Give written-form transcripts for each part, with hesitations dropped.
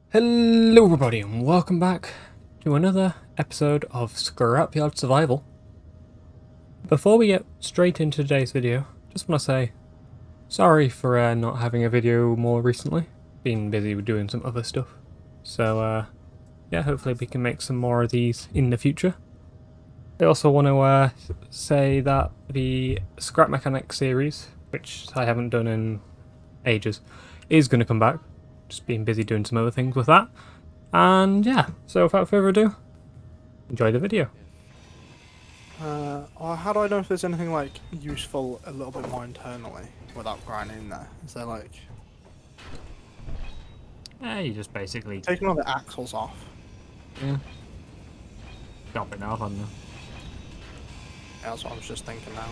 Hello everybody and welcome back to another episode of Scrapyard Survival. Before we get straight into today's video, just want to say sorry for not having a video more recently. Been busy with doing some other stuff. So yeah, hopefully we can make some more of these in the future. I also want to say that the Scrap Mechanics series, which I haven't done in ages, is going to come back. Just been busy doing some other things with that. And yeah, so without further ado, enjoy the video. How do I know if there's anything like useful a little bit more internally without grinding there? Is there like You just basically taking all the axles off? yeah, chop it off on them. Yeah, that's what I was just thinking now.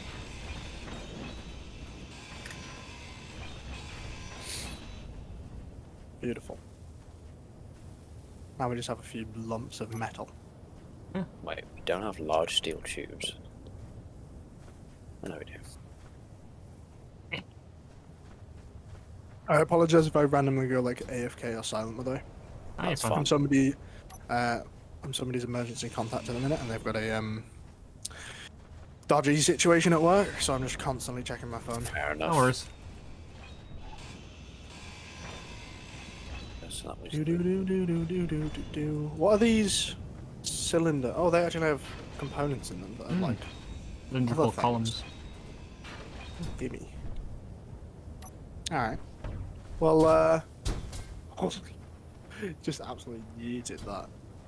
Beautiful. Now we just have a few lumps of metal. Wait, we don't have large steel tubes. I know we do. I apologize if I randomly go like AFK or silent, by the way. That's I'm fine. somebody's emergency contact in a minute, and they've got a dodgy situation at work, so I'm just constantly checking my phone. Fair enough. No worries. Yes, that was What are these cylinder? Oh, they actually have components in them that are like Cylindrical other things. columns. gimme. Alright. Well, just absolutely yeeted that.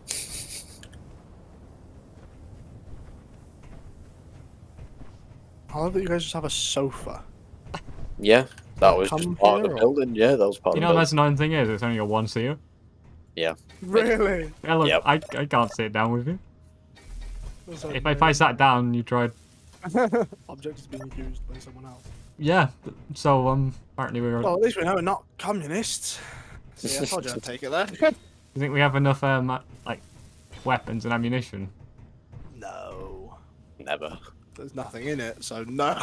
I love that you guys just have a sofa. Yeah, that was Come just part of here, the or- building. Yeah, that was part You of know the the most annoying thing is, it's only a one seater. Yeah. Really? Yeah, look, Yep. I can't sit down with you. That's If I sat down, you tried. Object is being used by someone else. Yeah, so apparently we were. Well, at least we know we're not communists. See, I told you I'd take it there. You think we have enough like weapons and ammunition? No. Never. There's nothing in it, so no.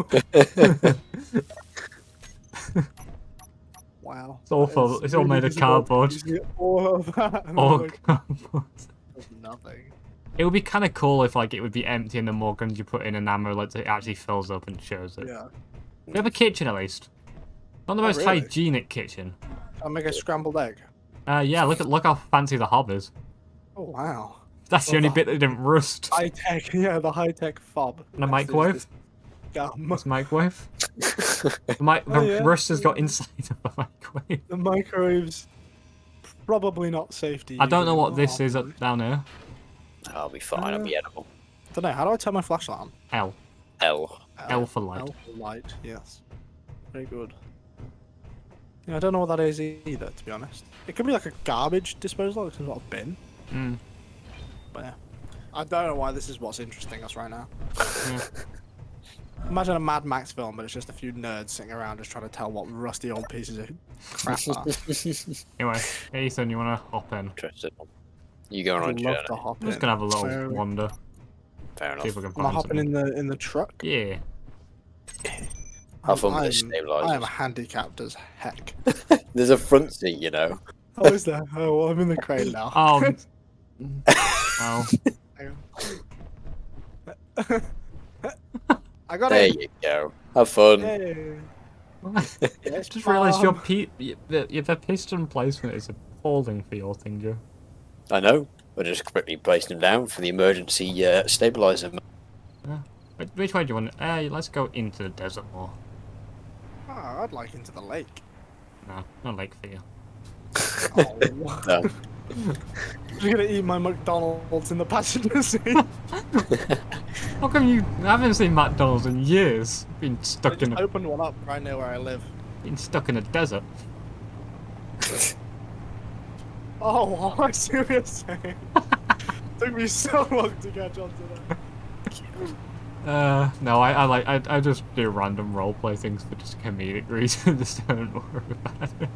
Wow. It's all that full- is it's all really made of visible. cardboard. You see all of that, and I'm Oh, like, cardboard. there's nothing. It would be kind of cool if like it would be empty and the more guns you put in an ammo, like it actually fills up and shows it. Yeah. We have a kitchen at least. Not the Oh, most really? hygienic kitchen. I'll make a scrambled egg. Yeah, look how fancy the hob is. Oh wow. That's the Oh, only the- bit that didn't rust. High tech, yeah, the high tech fob. And a microwave. Gum. It's a microwave. The Oh, yeah. rust has got inside of the microwave. The microwave's probably not safe to use. I don't know what anymore, this is probably. down here. I'll be fine. I'll be edible. Don't know. How do I turn my flashlight on? L. L. L for light. L for light. Yes. Very good. Yeah, I don't know what that is either, to be honest. It could be like a garbage disposal, like some sort of bin. Mm. But yeah, I don't know why this is what's interesting us right now. Yeah. Imagine a Mad Max film, but it's just a few nerds sitting around just trying to tell what rusty old pieces of crap are. Anyway, Ethan, you wanna hop in? Interested. You going on I'd a love journey? to hop I'm just in. gonna have a little So, wander. Fair See if enough. we can Am I find hopping something. in the truck? Yeah. Have fun with the I am stabilizers. handicapped as heck. There's a front seat, you know. Oh, is there? Oh, well, I'm in the crane now. Oh. Oh. Hang on. I got There it. you go. Have fun. Yay. I just realised your the piston placement is appalling for your thing, Joe. I know. We're just quickly placing them down for the emergency stabilizer. Which way do you want? Let's go into the desert more. Oh, I'd like into the lake. No, no lake for you. Oh. No. I'm gonna eat my McDonald's in the passenger seat. How come you haven't seen McDonald's in years? Been I stuck just in a, opened one up right near where I live. been stuck in a desert. Oh, I see what you're saying. Took me so long to catch on to that. No, I just do random roleplay things for just comedic reasons. Don't worry about it.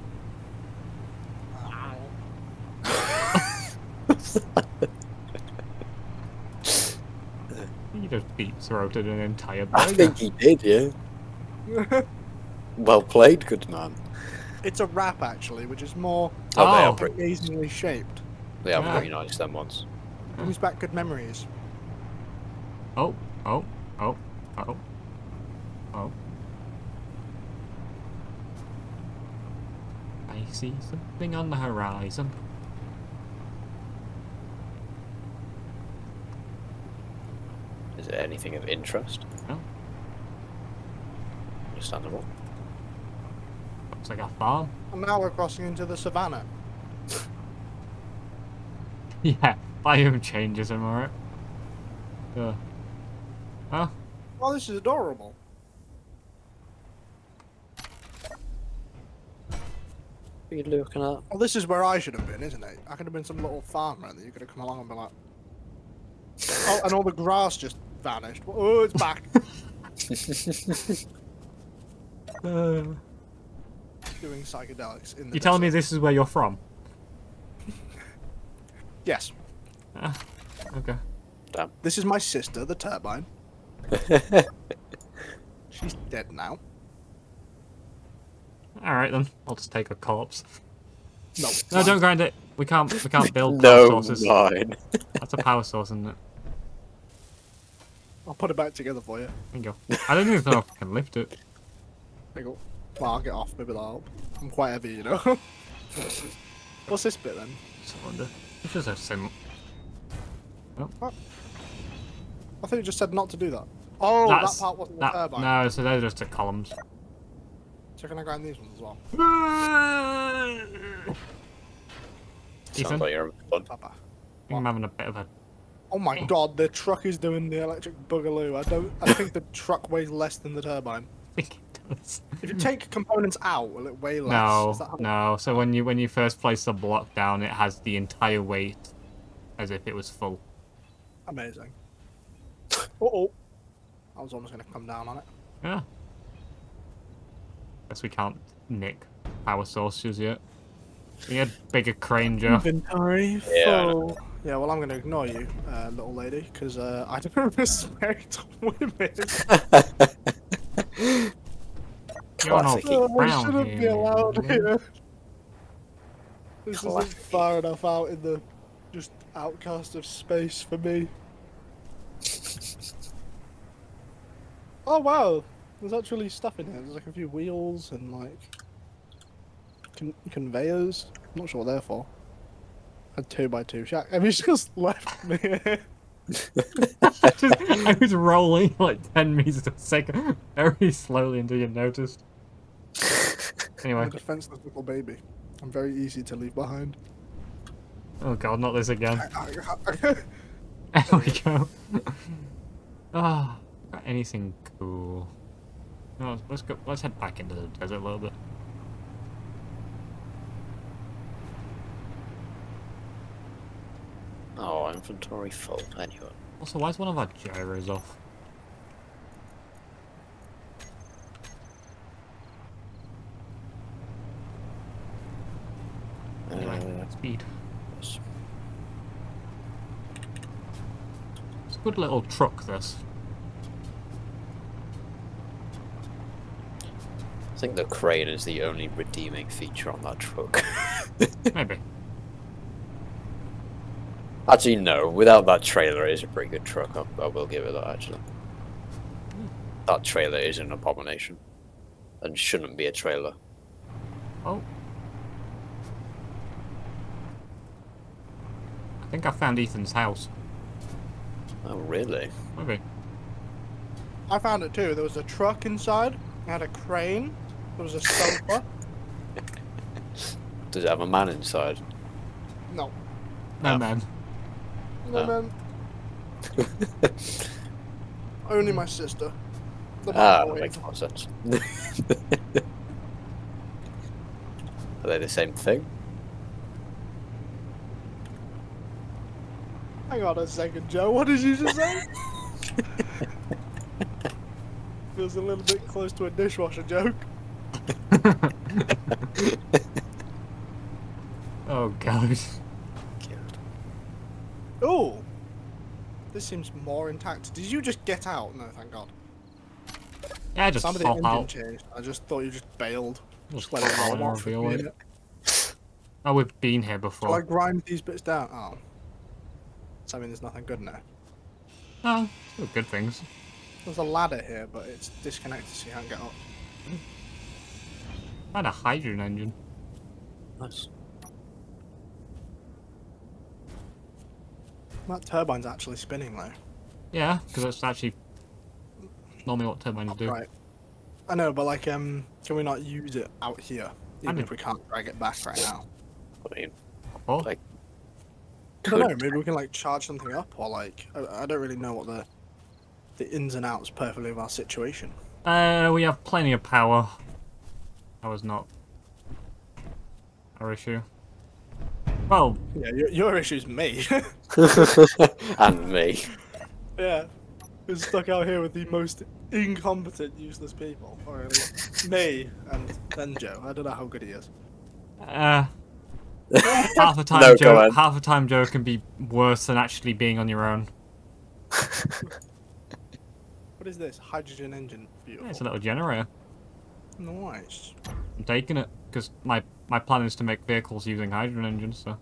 He just deep throated an entire I burger. think he did, yeah. Well played, good man. It's a wrap actually, which is more Oh, they Oh. are pretty. amazingly shaped. They are Yeah. pretty nice. Them ones. Brings back good memories. Oh, oh, oh, oh, oh. I see something on the horizon. Is there anything of interest? No. Understandable. Looks like a farm. And now we're crossing into the savannah. Yeah, biome changes, am I right? Oh, Oh, this is adorable. What are you looking at? Well, this is where I should have been, isn't it? I could have been some little farmer that you could have come along and been like, oh, and all the grass just vanished. Oh, it's back. Doing psychedelics in the. you telling me desert. this is where you're from? Yes. Ah, okay. Damn. This is my sister, the turbine. She's dead now. Alright then, I'll just take a corpse. No. No, don't grind it. We can't build power No, sources. mine. That's a power source, isn't it? I'll put it back together for you. There you go. I don't even know if I can lift it. There you go. Well, I'll get off. Maybe that'll help. I'm quite heavy, you know. What's this bit then? Cylinder. It's just a sim. I thought you just said not to do that. Oh, That's- that part wasn't the turbine. No, so they're just the columns. So can I grind these ones as well? Ethan, Sounds like you're having fun. Papa. I'm having a bit of a... Oh my god, the truck is doing the electric boogaloo. I think the truck weighs less than the turbine. I think it does. If you take components out, will it weigh less? No, Is that how- no. So when you first place the block down, it has the entire weight as if it was full. Amazing. Uh-oh. I was almost going to come down on it. Yeah. Guess we can't nick power sources yet. We had bigger crane, Joe. Inventory Yeah, I full. Yeah, well, I'm going to ignore you, little lady, because I don't respect women. You're not Classic. I brown shouldn't be here. allowed here. This isn't Classic. far enough out in the just outcast of space for me. Oh wow, there's actually stuff in here. There's like a few wheels and like conveyors. I'm not sure what they're for. A 2x2 shack. Have you just left me here? I was rolling like 10 meters a second, very slowly until you noticed. I'm Anyway, a defenseless little baby. I'm very easy to leave behind. oh god, not this again. There we go. Ah, got anything cool? No, let's go. Let's head back into the desert a little bit. Oh, inventory full. Anyway. Also, why is one of our gyros off? Anyway, speed. Yes. It's a good little truck, this. I think the crane is the only redeeming feature on that truck. Maybe. Actually, no. Without that trailer, it is a pretty good truck. I will give it that, actually. That trailer is an abomination. And shouldn't be a trailer. Oh. I think I found Ethan's house. Oh, really? Maybe. I found it too. There was a truck inside. It had a crane. There was a sofa. Does it have a man inside? No. No, Oh. man. No, Oh. man. Only my sister. The Ah, that microwave. makes more sense. Are they the same thing? Hang on a second, Joe. What did you just say? Feels a little bit close to a dishwasher joke. Oh god. Oh, this seems more intact. Did you just get out? No, thank God. Yeah, just Somebody fall engine out. changed. I just thought you just bailed. Just let it roll off. Oh, we've been here Shall before. I grind these bits down? Oh. So I mean there's nothing good now. Oh, still good things. There's a ladder here, but it's disconnected so you can't get up. And a hydrogen engine. Nice. That turbine's actually spinning though. Yeah, because that's actually normally what turbines do. Right. I know, but like, can we not use it out here? Even if we can't drag it back right now. I mean, Oh. like, I don't know, maybe we can like charge something up, or like, I don't really know what the ins and outs perfectly of our situation. We have plenty of power. That was not our issue. Well, Yeah, your issue's me. and me. Yeah, we're stuck out here with the most incompetent, useless people. Or me, and then Joe. I don't know how good he is. half the time, No Joe. comment. Half the time, Joe can be worse than actually being on your own. What is this? Hydrogen engine. Beautiful. Yeah, it's a little generator. Nice. I'm taking it because my plan is to make vehicles using hydrogen engines. So.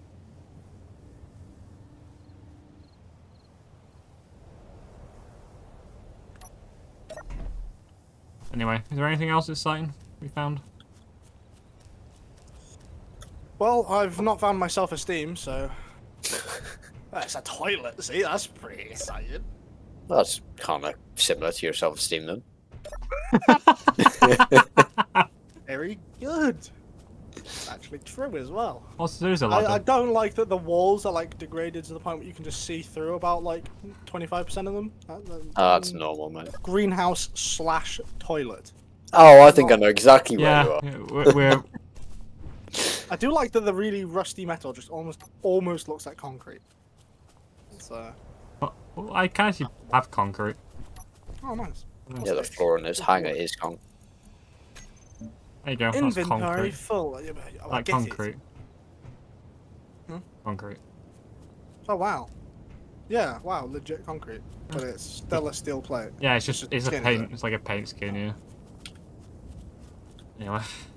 Anyway, is there anything else exciting we found? Well, I've not found my self-esteem, so... That's a toilet, see? That's pretty exciting. That's kind of similar to your self-esteem then. Very good. It's actually true as well. Also, there's a lot. I don't like that the walls are like degraded to the point where you can just see through about like 25% of them. That's normal, mate. Greenhouse / toilet. Oh, I think I know exactly where you are. Yeah, we're I do like that the really rusty metal just almost looks like concrete. It's well, I can actually have concrete. oh nice. Yeah, the floor in this hangar is concrete. There you go. That's Inventory concrete. full. I Like get it. concrete. Hmm? Concrete. Oh wow. Yeah, wow, legit concrete. But it's still a steel plate. Yeah, it's just it's a skin, paint. is it? It's like a paint skin, yeah. Anyway.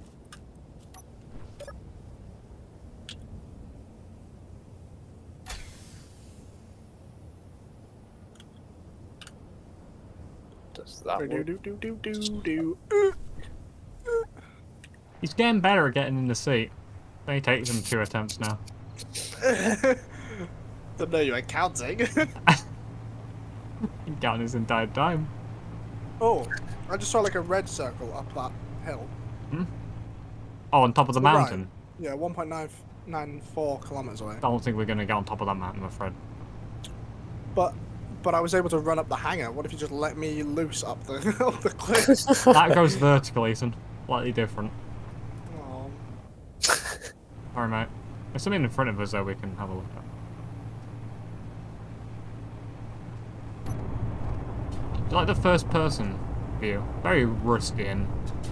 Does that Do work? do do do do do. He's getting better at getting in the seat. It only takes him 2 attempts now. Don't know you ain't counting. He's counting his entire time. Oh, I just saw like a red circle up that hill. Oh, on top of the To the right. mountain. Yeah, 1.994 kilometers away. I don't think we're gonna get on top of that mountain, I'm afraid. But I was able to run up the hangar. What if you just let me loose up the up the cliff? That goes vertical, Ethan. Slightly different. Oh. Alright, mate. There's something in front of us, though, we can have a look at. It's like the first person view. Very rusty, and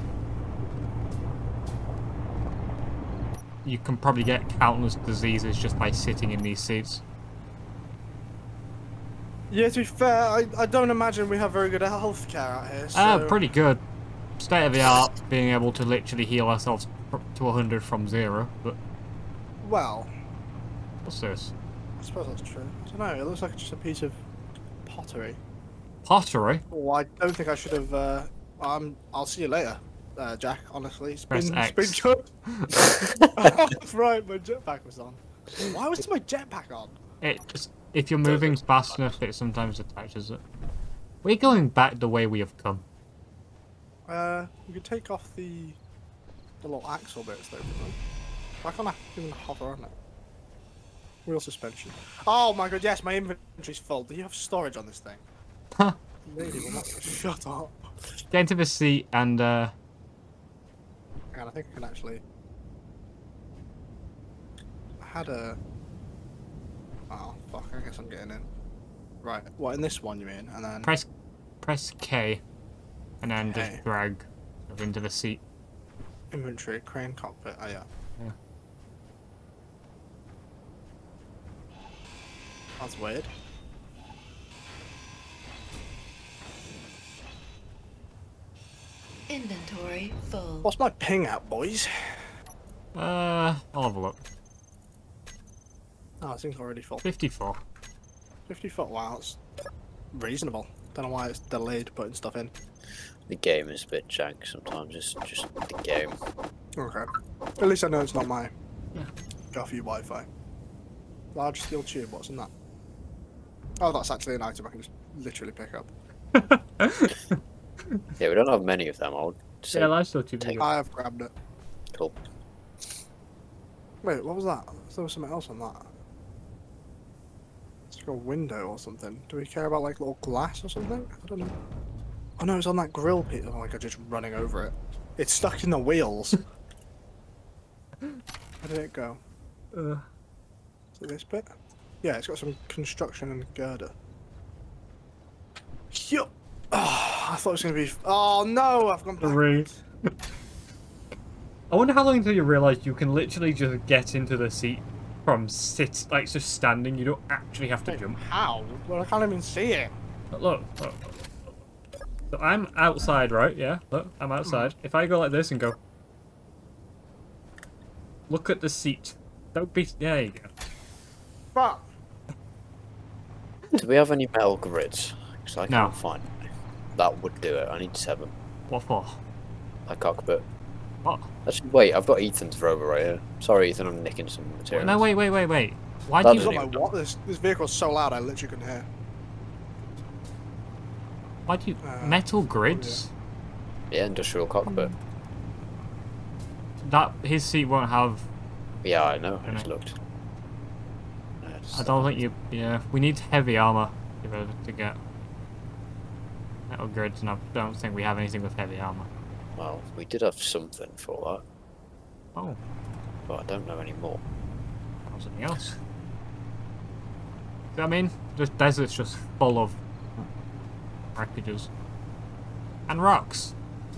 you can probably get countless diseases just by sitting in these seats. Yeah, to be fair, I don't imagine we have very good healthcare out here. So... Pretty good. State of the art, being able to literally heal ourselves to 100 from 0, but Well, what's this? I suppose that's true. I don't know. It looks like just a piece of pottery. Pottery? Oh, I don't think I should have. I'll see you later, Jack. Honestly, it's Press been X. good. That's right. My jetpack was on. Why was my jetpack on? If you're moving fast enough, it sometimes attaches it. We're going back the way we have come. We could take off the little axle bits though. Why can't I even hover on it? Wheel suspension. Oh my god, yes, my inventory's full. Do you have storage on this thing? Huh. Lady will not shut up. Get into the seat and Hang on, I think I can actually. I had a. Oh fuck! I guess I'm getting in. Right. What in this one you mean? And then. press K, and then K. just drag into the seat. Inventory, crane cockpit. Oh yeah. Yeah. That's weird. Inventory Inventory full. What's my ping at, boys? I'll have a look. Oh, I think already full. 54. 50 foot. Wow, that's reasonable. Don't know why it's delayed putting stuff in. The game is a bit jank sometimes. It's just the game. Okay. At least I know it's not my Yeah. Guffy Wi-Fi. Large steel tube. What's in that? Oh, that's actually an item I can just literally pick up. Yeah, we don't have many of them. I would say. Yeah, that's still too take- big. I have grabbed it. Cool. Wait, what was that? There was something else on that. It's like a window or something. Do we care about like little glass or something? I don't know. Oh no, it's on that grill piece. Oh my god, just running over it. It's stuck in the wheels. Where did it go? Is it this bit? Yeah, it's got some construction and girder. Yup. Oh, I thought it was gonna be. Oh no, I've gone back. Three. I wonder how long until you realise you can literally just get into the seat from like just standing. You don't actually have to Wait, jump. how? Well, I can't even see it. But look. So I'm outside, right? Yeah, look, I'm outside. If I go like this and go, look at the seat. Don't be. There you go. But Do we have any metal grids? Because I No. can't find any. That would do it. I need 7. What for? A cockpit. What? Actually, wait. I've got Ethan's rover right here. Sorry, Ethan. I'm nicking some materials. No, wait. Why That do doesn't you? even- what? This vehicle's so loud I literally couldn't hear. Why do you metal Oh, grids? Yeah, industrial cockpit. That his seat won't have. Yeah, I know. I Okay. just looked. I don't think you. Yeah, we need heavy armor to get metal grids, and I don't think we have anything with heavy armor. Well, we did have something for Oh, that, but I don't know anymore. or something else. See what I mean? This desert's just full of wreckages and rocks.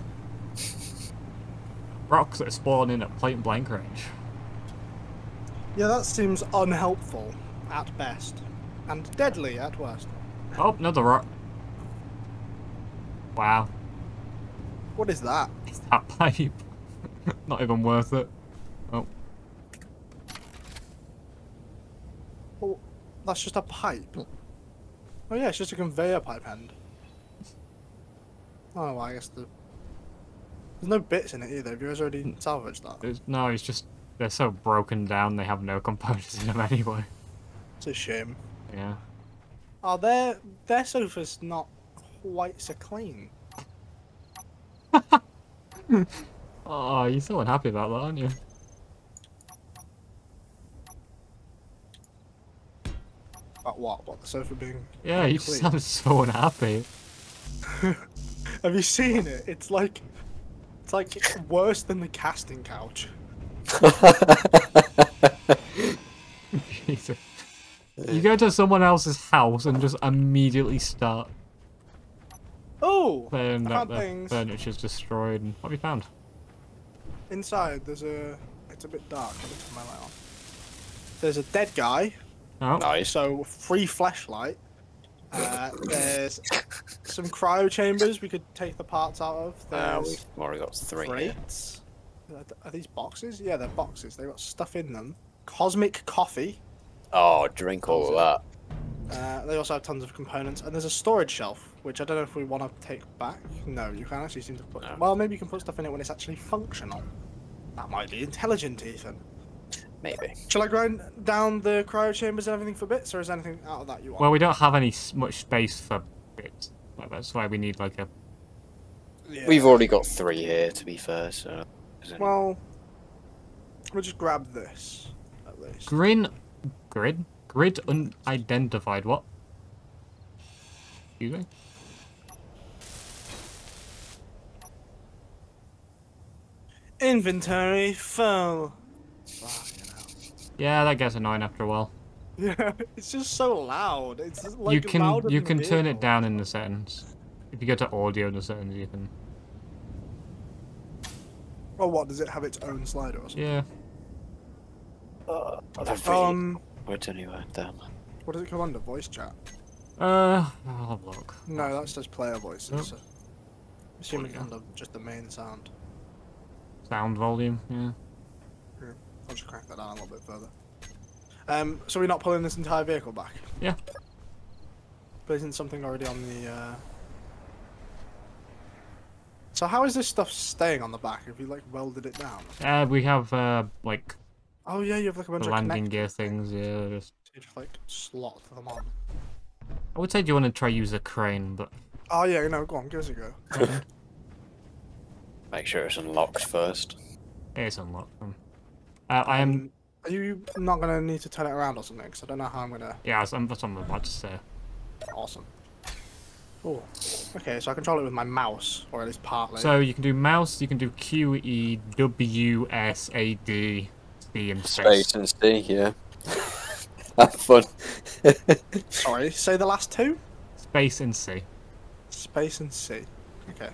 Rocks that spawn in at point blank range. Yeah, that seems unhelpful at best, and deadly at worst. Oh, another rock. Wow, What is that? it's that pipe. Not even worth it. Oh, Oh, that's just a pipe. Oh yeah, it's just a conveyor pipe end. Oh, well, I guess there's no bits in it either. Have you guys already salvaged that? no, it's just they're so broken down. They have no components in them anyway. It's a shame. Yeah. Oh, their sofa's not quite so clean. Oh, you're so unhappy about that, aren't you? About what? What, the sofa being Yeah, you clean? sound so unhappy. Have you seen it? It's like worse than the casting couch. Jesus. You go to someone else's house and just immediately start Oh, saying I that found the things. furniture's destroyed. And what have you found? Inside there's a. It's a bit dark. Let me turn my light on. There's a dead guy. Oh, Nice. So free flashlight. There's some cryo chambers we could take the parts out of. We've There's already got 3 here. crates. Are these boxes? Yeah, they're boxes. They've got stuff in them. Cosmic coffee. Oh, drink all of that. They also have tons of components, and there's a storage shelf, which I don't know if we want to take back. No, you can actually seem to put. No. Well, maybe you can put stuff in it when it's actually functional. That might be intelligent, Ethan. Maybe. Shall I grind down the cryo chambers and everything for bits, or is there anything out of that you want? well, we don't have any much space for bits. Like, that's why we need like a. Yeah. We've already got 3 here, to be fair, so... Well, we'll just grab this at least. Grid unidentified. What? Excuse me. Inventory full. Fucking hell. Yeah, that gets annoying after a while. Yeah, it's just so loud. It's just, like you can louder you than can turn it vehicle. down in the settings. If you go to audio in the settings, you can. Oh, what does it have its own slider or something? Yeah. Words anyway, damn. What does it come under? Voice chat. I'll have a look. No, that's just player voices. Oh. So assuming it's under just the main sound. Sound volume, yeah. Yeah, I'll just crank that down a little bit further. So we're not pulling this entire vehicle back? Yeah. But isn't something already on the, So how is this stuff staying on the back? Have you, like, welded it down? We have, like, Oh yeah, you have, like, a bunch the of landing connectors. gear things, yeah. So you just, like, slot them on. I would say do you want to try use a crane, but... Oh yeah, no, go on, give us a go. Make sure it's unlocked first. It's unlocked. I am... Are you not going to need to turn it around or something? Because I don't know how I'm going to... Yeah, that's what I'm about to say. Awesome. Oh, okay, so I control it with my mouse, or at least partly. So you can do mouse, you can do Q, E, W, S, A, D, C, and space. Space and C, yeah. Have fun. Sorry, say the last two? Space and C. Space and C. Okay.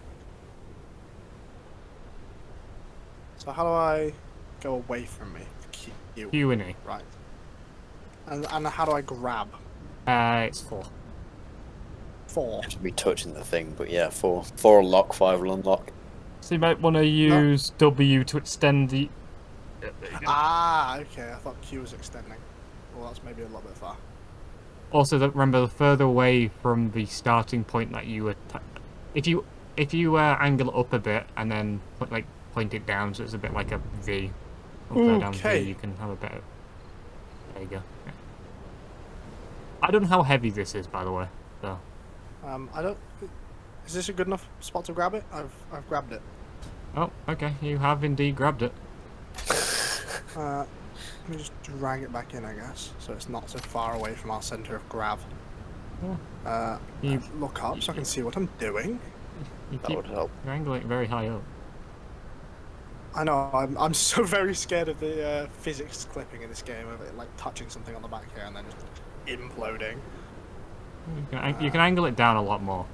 So how do I go away from me? Q. Q and E. Right. And how do I grab? It's 4. 4. Just be touching the thing, but yeah, 4. 4 will lock, 5 will unlock. So you might want to use W to extend the... Ah, okay, I thought Q was extending. Well, that's maybe a little bit far. Also, remember, the further away from the starting point that you attack... If you angle it up a bit and then point it down, so it's a bit like a V. Upside down V, you can have a better... There you go. Yeah. I don't know how heavy this is, by the way. So. I don't... Is this a good enough spot to grab it? I've grabbed it. Oh, okay. You have indeed grabbed it. Let me just drag it back in, I guess, so it's not so far away from our centre of grav. Yeah. Look up so I can see what I'm doing. That would help. You're angling it very high up. I know, I'm so very scared of the physics clipping in this game, of it like touching something on the back here and then just imploding. You can angle it down a lot more.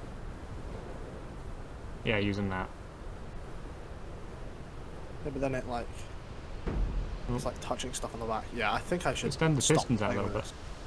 Yeah, using that. Yeah, but then it's like touching stuff on the back. Yeah, I think I should extend the stop pistons out a playing little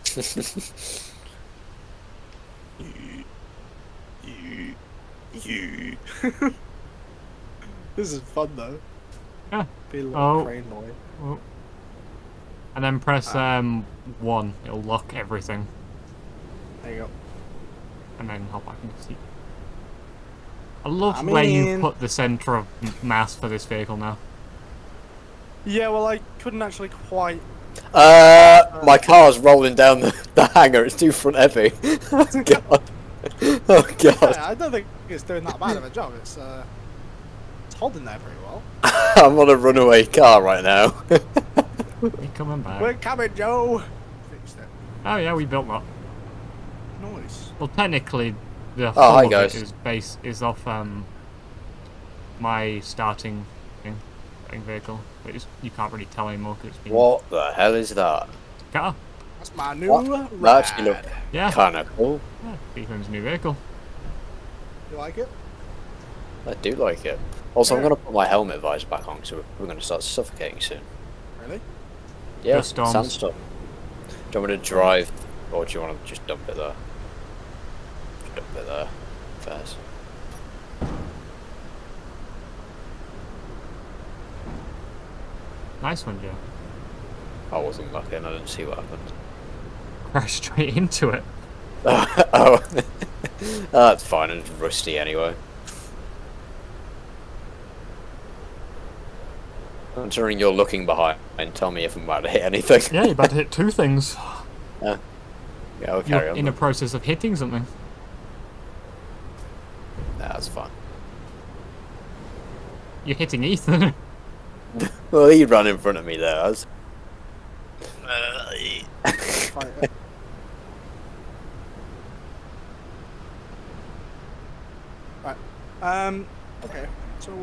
bit. This is fun though. Yeah. Be a little crane boy. Oh. And then press 1. It'll lock everything. There you go. And then hop back into the seat. I love where you put the centre of mass for this vehicle now. Yeah, well, I couldn't actually quite. My car's rolling down the hangar. It's too front heavy. Oh god. Oh god. Yeah, I don't think it's doing that bad of a job. It's holding there pretty well. I'm on a runaway car right now. We're coming back. We're coming, Joe. Fixed it. Oh yeah, we built that. Nice. Well, technically, the Oh, whole hi, of guys. it is off my starting vehicle, but you can't really tell anymore because it's been... What the hell is that? Car. That's my new That ride. actually look Yeah. kind of cool. Yeah, Ethan's new vehicle. You like it? I do like it. Also, I'm Yeah. going to put my helmet visor back on because we're going to start suffocating soon. Really? Yeah, Just storms. sandstorm. Do you want me to drive, or do you want to just dump it there? Just dump it there first. Nice one, Joe. I wasn't lucky and I didn't see what happened. Crashed straight into it. Oh, that's fine, it's rusty anyway. Considering you're looking behind, and tell me if I'm about to hit anything. Yeah, you're about to hit 2 things. Yeah, we'll carry You're on. in a process of hitting something. Nah, that's fine. You're hitting Ethan. Well, he ran in front of me there. Right. Right. Okay. So,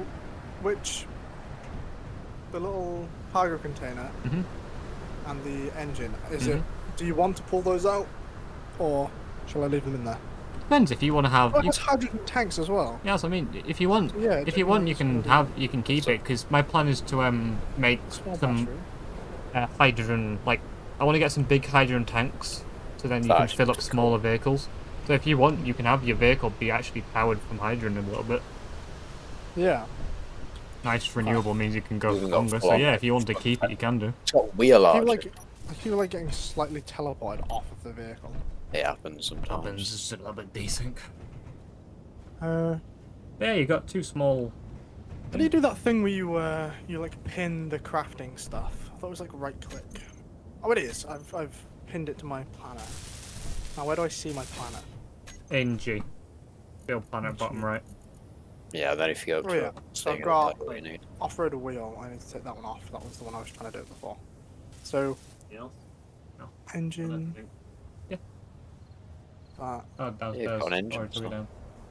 the little cargo container and the engine, is it? Do you want to pull those out, or shall I leave them in there? Depends if you want to have. Oh, it has hydrogen tanks as well. Yes, I mean, if you want, Yeah, if you want, you can keep it because my plan is to make Small some battery. hydrogen. Like, I want to get some big hydrogen tanks, so then you can That's fill up cool. smaller vehicles. So if you want, you can have your vehicle be actually powered from hydrogen a little bit. Yeah. Nice renewable means you can go You for can go longer. full So on. yeah, if you want to keep it, you can do. It's got wheel I feel arch. like getting slightly teleported off of the vehicle. It happens sometimes. Happens just a little bit desync. How Yeah, you got two small. do you do that thing where you like pin the crafting stuff? I thought it was like right click. Oh, it is. I've pinned it to my planet. Now where do I see my planet? In G. Field planet bottom right. Yeah, then if you go to Oh, yeah. So I've thing, got- that's what you need. Off-road wheel. I need to take that one off. That was the one I was trying to do before. So engine. Yeah. That Oh, downstairs. got an engine, Or took it so- down.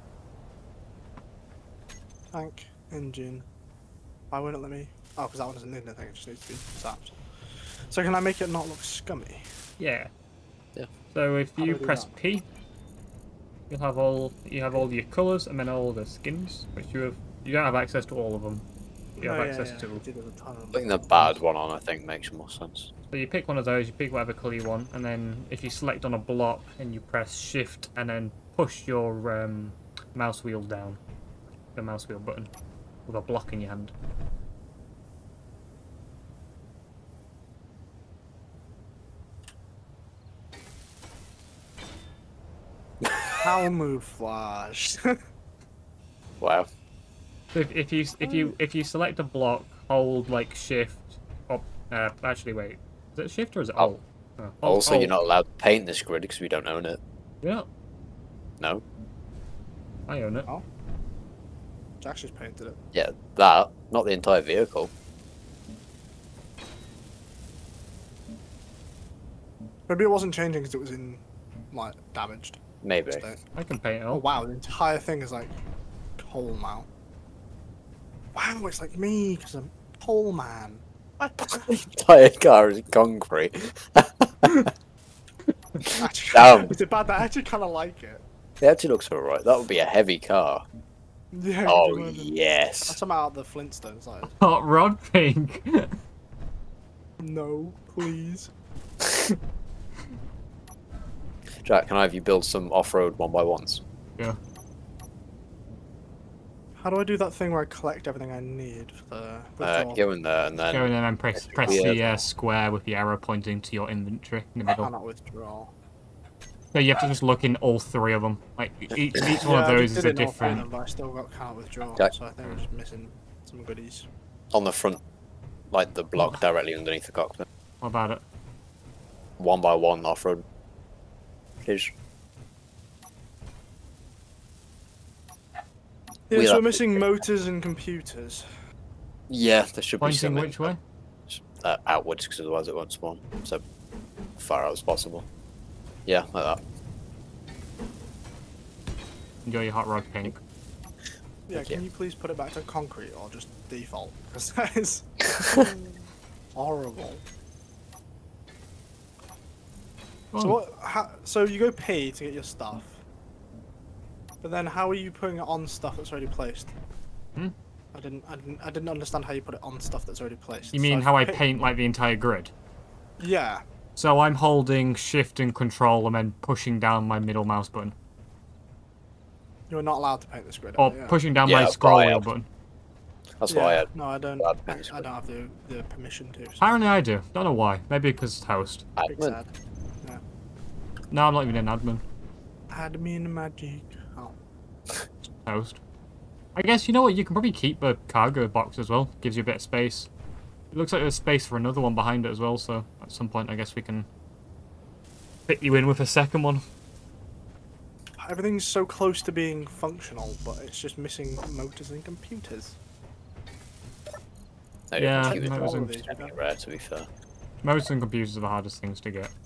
tank engine. Why won't it let me? Oh, because that one doesn't need anything. It just needs to be zapped. So can I make it not look scummy? Yeah. Yeah. So if How do you I do press that? P, you have all your colours and then all the skins, which you don't have access to all of them. You have Oh, access yeah. to. I did have a ton of them. Putting the bad one on, I think, makes more sense. So you pick one of those, you pick whatever colour you want, and then if you select on a block and you press Shift and then push your mouse wheel down, the mouse wheel button, with a block in your hand. Camouflage. Wow. So if you select a block, hold like Shift. Or, actually, wait, is it Shift or is it Alt? Hold Also, you're Alt. not allowed to paint this grid because we don't own it. Yeah, No? I own it. Oh. Jack's just painted it. Yeah, that. Not the entire vehicle. Maybe it wasn't changing because it was in like damaged Maybe. state. I can paint it Oh all. wow, the entire thing is like coal now. Wow, it's like me because I'm coal man. The entire car is concrete. Actually, Damn. is it bad? I actually kind of like it. It actually looks alright. That would be a heavy car. Yeah. Oh, could you imagine? yes. That's somehow out of the Flintstones. Like, Hot rod pink. no, please. Jack, can I have you build some off-road 1x1s? Yeah. How do I do that thing where I collect everything I need for the withdrawal? Go in there and then... Go in and then press Yeah. the square with the arrow pointing to your inventory in the I middle. cannot withdraw. So you have to just look in all three of them. Like each one Yeah, of I those just is did a it in all three of different. them, but I still got cannot withdraw. Okay. So I think I'm just missing some goodies. On the front, like the block directly underneath the cockpit. What about it? 1x1 off-road. Please. Yeah, We'll so have we're to- missing motors and computers. Yeah, there should be Pointing some which way? outwards, because otherwise it won't spawn. So far out as possible. Yeah, like that. Enjoy your hot rod pink. Yeah, Thank can you. you please put it back to concrete or just default? Because that is horrible. Oh, So so you go pay to get your stuff, but then how are you putting it on stuff that's already placed? Hmm? I didn't understand how you put it on stuff that's already placed. You mean So how I pick- paint like the entire grid? Yeah. So I'm holding Shift and Control and then pushing down my middle mouse button. You're not allowed to paint this grid. Or are you? pushing down Yeah, my that's scroll why I wheel have- button. That's why I had. No, I don't. Allowed to I, paint this I don't have the permission to. So Apparently I do. Don't know why. Maybe because it's host. big admin. sad. Yeah. No, I'm not even an admin. Admin magic. Oh. Host. I guess, you know what, you can probably keep the cargo box as well. Gives you a bit of space. It looks like there's space for another one behind it as well, so at some point I guess we can fit you in with a second one. Everything's so close to being functional, but it's just missing motors and computers. No, Yeah, computers motors are and- semi-rare, to be fair. Motors and computers are the hardest things to get.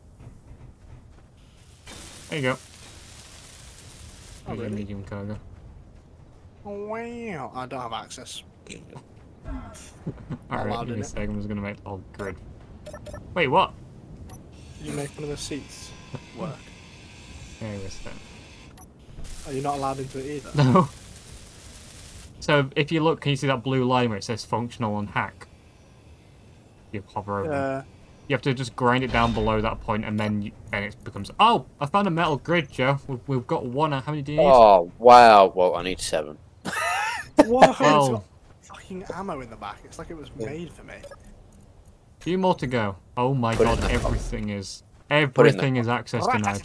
There you go. Oh, There's your really? medium cargo. Oh, wow. I don't have access. Alright, allowed give me in a it. second, I'm just gonna make the whole grid. Wait, what? You make one of the seats work. There we go. Are you not allowed into it either? No. So if you look, can you see that blue line where it says functional and hack? You hover over. it. You have to just grind it down below that point, and then it becomes. Oh, I found a metal grid, Joe. We've got one. How many do you need? Oh, wow. Well, I need 7. What? Well, fucking ammo in the back. It's like it was made for me. Few more to go. Oh my Put it god, in the everything is access denied.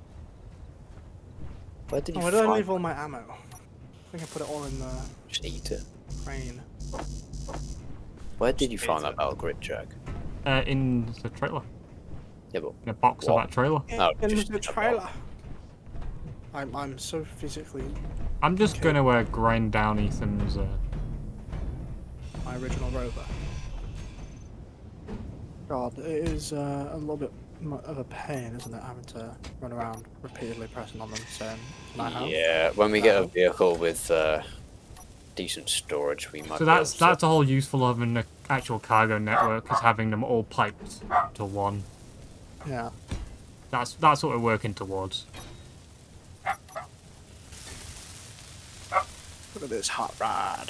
Where did you Where did I find leave all my ammo? I think I put it all in the Just eat it. crane. Where did you find that metal grip, Jack? In the trailer. Yeah, but In a box of What? that trailer. Oh, In just the in the trailer. I'm so physically I'm just gonna grind down Ethan's. my original rover. God, it is a little bit of a pain, isn't it, having to run around repeatedly pressing on them saying, "Can I have?" yeah, when we get a vehicle with decent storage, we might. So be able to... that's the whole useful of an actual cargo network, is having them all piped to one. Yeah. That's what we're working towards. Look at this hot rod.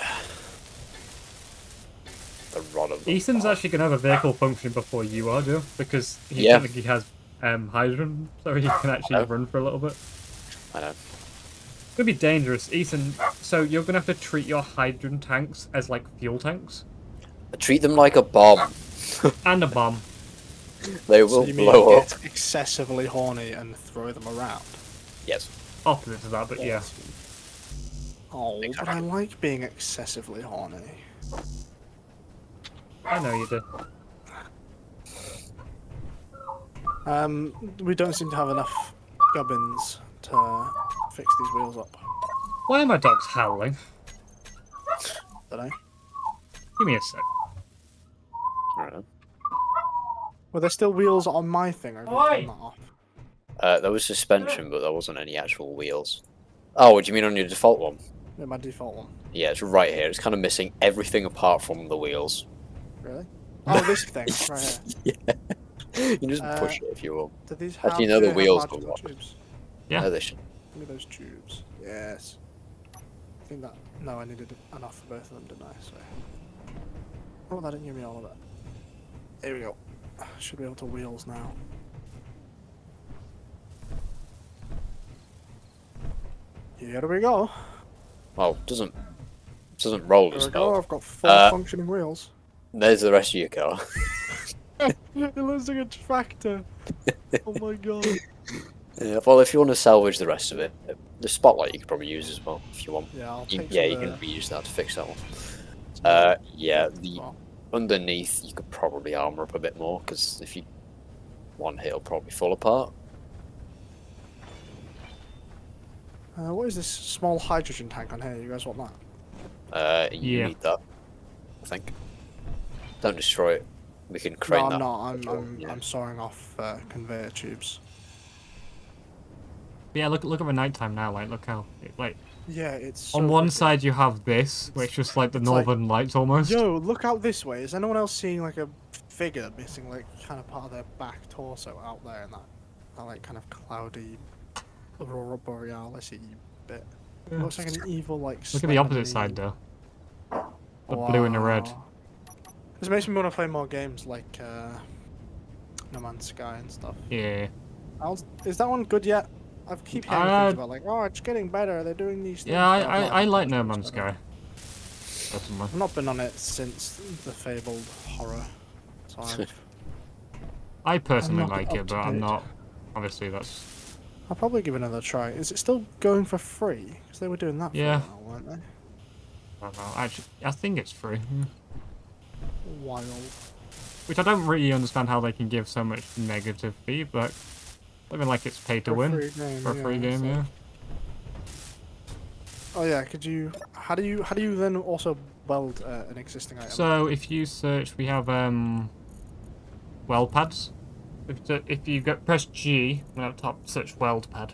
The rod of the Ethan's rod. actually gonna have a vehicle function before you are, Joe, because he Yeah. technically has hydrogen, so he can actually run for a little bit. I know. It's gonna be dangerous, Ethan. So you're gonna have to treat your hydrogen tanks as like fuel tanks Treat them like a bomb. and a bomb. They So will you mean blow up. get excessively horny and throw them around? Yes. Opposite to that, but yeah. Oh, but I Exactly. like being excessively horny. I know you do. We don't seem to have enough gubbins to fix these wheels up. Why are my dogs howling? Don't I? Give me a sec. Alright. Were there still wheels on my thing, or have you turned that off? There was suspension, but there wasn't any actual wheels. Oh, what do you mean on your default one? Yeah, my default one. Yeah, it's right here. It's kind of missing everything apart from the wheels. Really? Oh, this thing, right here. Yeah. You can just push it if you want. Do these have, Actually, no, the do they have wheels large go enough up. tubes? Yeah. No, they should. Give me those tubes. Yes. I think that... No, I needed enough for both of them, didn't I? So... Oh, that didn't give me all of it. There we go. Should be able to wheels now. Here we go. Well, doesn't roll Here as we go. well. I've got full functioning wheels. There's the rest of your car. It looks like a tractor. Oh my god. Yeah, well, if you want to salvage the rest of it, the spotlight you could probably use as well if you want. Yeah, I'll You, take yeah, some you of can reuse that to fix that one. the- Yeah, as the well. underneath you could probably armor up a bit more because if you one hit, it'll probably fall apart. What is this small hydrogen tank on here? You guys want that? You Yeah. need that, I think. Don't destroy it. We can crane No, that. I'm not. Yeah. I'm sawing off conveyor tubes. Yeah, look at the nighttime now. Look how Yeah, it's on so one wicked. side you have this, which is just like the It's like, northern lights almost. Yo, look out this way. Is anyone else seeing like a figure missing like kind of part of their back torso out there in that like kind of cloudy aurora borealis-y bit? Yeah. Looks like an evil like. Look at the opposite side though. The blue and the red. Wow. This makes me want to play more games like No Man's Sky and stuff. Yeah. Is that one good yet? I keep hearing things about like, oh, it's getting better. They're doing these things. Yeah, but I've I not like No touched it, Man's so I don't- Sky. Personally. I've not been on it since the fabled horror time. I personally not like up it, to but I'm date. not. Obviously, that's. I'll probably give it another try. Is it still going for free? Because they were doing that for Yeah. a while, weren't they? I don't know. Actually, I think it's free. Yeah. Wild. Which I don't really understand how they can give so much negative feedback. Looking like it's pay to For a win free game, for a free game, so- yeah. Oh yeah, could you? How do you then also weld an existing item? So if you search, we have weld pads. If you press G on the top, search weld pad.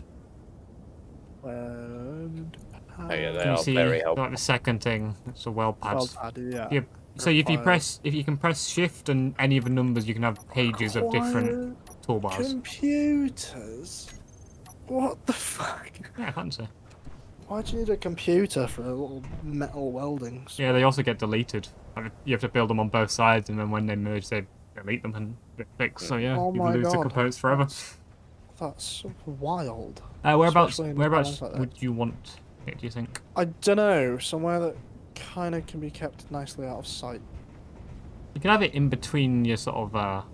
Weld Oh yeah, they Can you are see very helpful. like the second thing? It's a weld pads. Weld pad, yeah. Yeah. So if you Require- you can press Shift and any of the numbers, you can have pages of different toolbars. Computers? What the fuck? Yeah, fancy. Why do you need a computer for a little metal welding? Yeah, they also get deleted. You have to build them on both sides, and then when they merge, they delete them and they fix. So yeah, Oh you my lose the God. components forever. That's Whereabouts? Especially in Whereabouts times like that. would you want it? Do you think? I don't know. Somewhere that kind of can be kept nicely out of sight. You can have it in between your sort of.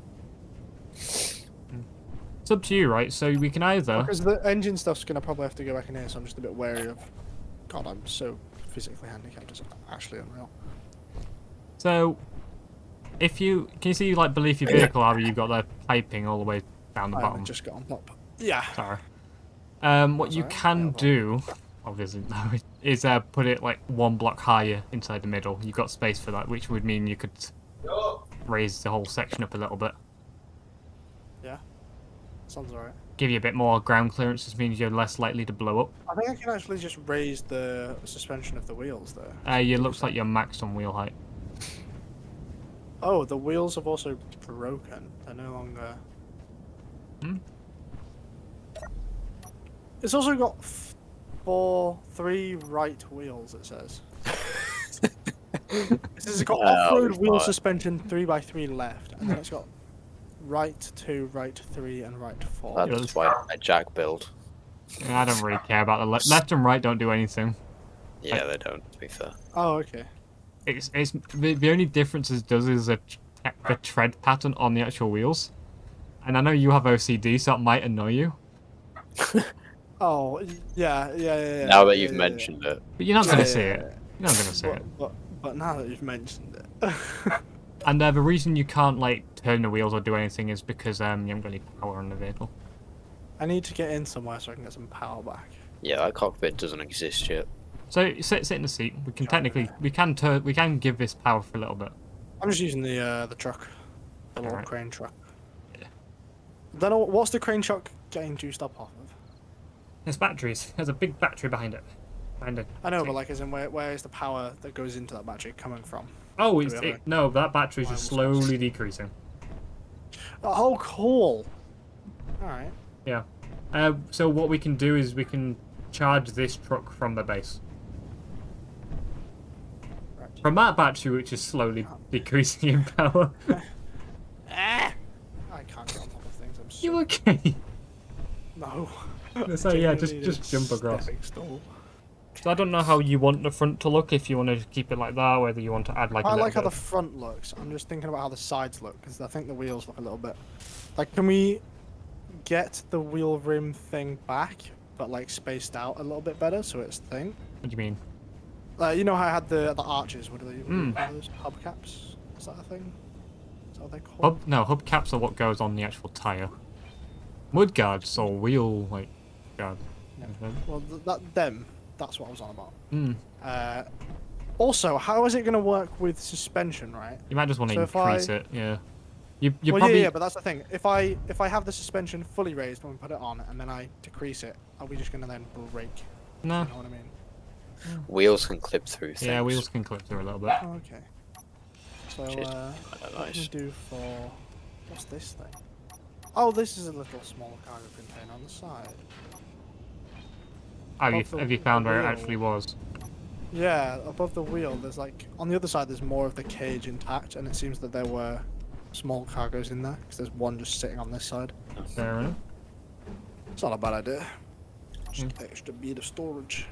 It's up to you, right? So we can either. Because the engine stuff's gonna probably have to go back in here, so I'm just a bit wary of. God, I'm so physically handicapped. It's actually unreal. So, if you can you see like beneath your vehicle how you've got the piping all the way down the bottom. I just got on top. Yeah. Sorry. What you can do, obviously, is put it like one block higher inside the middle. You've got space for that, which would mean you could raise the whole section up a little bit. Yeah. Sounds alright. Give you a bit more ground clearance, which means you're less likely to blow up. I think I can actually just raise the suspension of the wheels there. It looks like you're maxed on wheel height. Oh, the wheels have also broken. They're no longer. Hmm? It's also got three right wheels, it says. It's got off-road wheel suspension 3x3 left, and then it's got right 2, right 3, and right 4. That's why a jack build. Yeah, I don't really care about the left and right. Don't do anything. Yeah, they don't. To be fair. Oh, okay. It's the only difference it does is the tread pattern on the actual wheels. And I know you have OCD, so it might annoy you. Oh, yeah. Now that you've mentioned it. But you're not going to see it. You're not going to see it. But now that you've mentioned it. And the reason you can't, like, turn the wheels or do anything is because you haven't got any power on the vehicle. I need to get in somewhere so I can get some power back. Yeah, that cockpit doesn't exist yet. So sit in the seat. We can technically we can give this power for a little bit. I'm just using the truck, the little Alright. crane truck. Yeah. Then what's the crane truck getting juiced up off of? There's batteries. There's a big battery behind it. I know, but like, as in where is the power that goes into that battery coming from? Oh, no, that battery's just slowly decreasing. Oh, cool. All right. Yeah. So what we can do is we can charge this truck from the base. Right. From that battery, which is slowly decreasing in power. I can't get on top of things. I'm so... You okay? No. So yeah, just jump across. So I don't know how you want the front to look. If you want to keep it like that, whether you want to add like. I like how the front looks. I'm just thinking about how the sides look because I think the wheels look a little bit. Like, can we get the wheel rim thing back, but like spaced out a little bit better so it's the thing? What do you mean? You know how I had the arches? What are those hubcaps? Is that a thing? Is that what they're called? Hubcaps are what goes on the actual tire. Mud guards or wheel like guard. Yeah. Well, that's what I was on about. Hmm. Also, how is it going to work with suspension, right? You might just want to increase it. Yeah. You well, probably. Yeah, but that's the thing. If I have the suspension fully raised when we put it on, and then I decrease it, are we just going to then brake? No. You know what I mean? Wheels can clip through things. Yeah, wheels can clip through a little bit. Oh, okay. So, what can we do for... What's this thing? Oh, this is a little small cargo container on the side. Have you found where it actually was? Yeah, above the wheel, there's like... On the other side, there's more of the cage intact, and it seems that there were small cargoes in there, because there's one just sitting on this side. Fair enough. It's not a bad idea. Just extra bit of storage.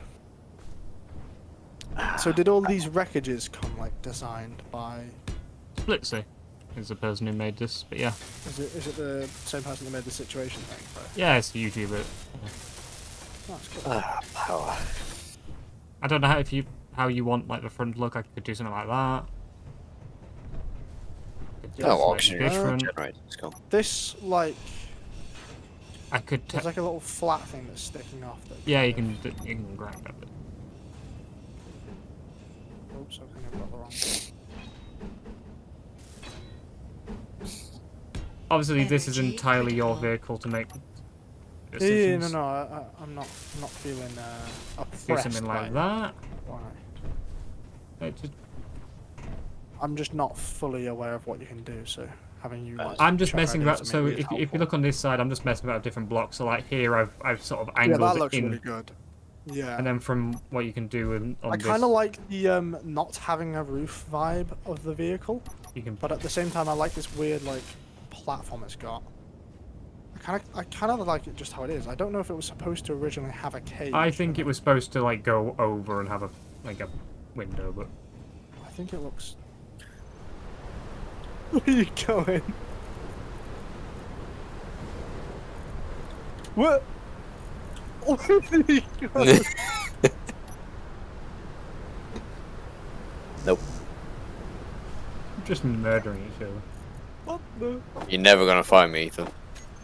So did all these wreckages come, like, designed by... Splitsy is the person who made this, but yeah. Is it the same person that made the situation thing? Right? Yeah, it's the YouTuber. Oh, that's good. Power. I don't know how you want like the front look. I could do something like that. Oxygen generators go. This, like... I could. There's like a little flat thing that's sticking off. Yeah, you can grab it. Oops, I think I've got the wrong. Obviously, this is entirely your vehicle to make decisions. No, I'm not feeling oppressed. Do something like that. Why? I'm just not fully aware of what you can do, so having you. I'm just messing about. So if you look on this side, I'm just messing about different blocks. So like here, I've sort of angled that looks it in. really good. Yeah. And then from what you can do on I kind of like the not having a roof vibe of the vehicle. You can. But at the same time, I like this weird like platform it's got. I kind of like it just how it is. I don't know if it was supposed to originally have a cage. I think it was supposed to like go over and have window, but I think it looks. Where are you going? What? Where are you going? Nope. just murdering each other. What the? You're never gonna find me, Ethan.